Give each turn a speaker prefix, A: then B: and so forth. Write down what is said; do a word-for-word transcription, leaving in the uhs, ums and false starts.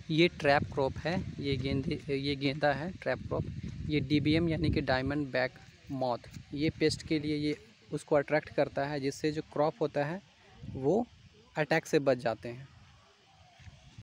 A: ये trap crop है, ये गेंदे ये गेंदा है ट्रैप क्रॉप। ये डीबीएम यानी कि डायमंड बैक मॉथ, ये पेस्ट के लिए ये उसको अट्रैक्ट करता है, जिससे जो क्रॉप होता है वो अटैक से बच जाते हैं।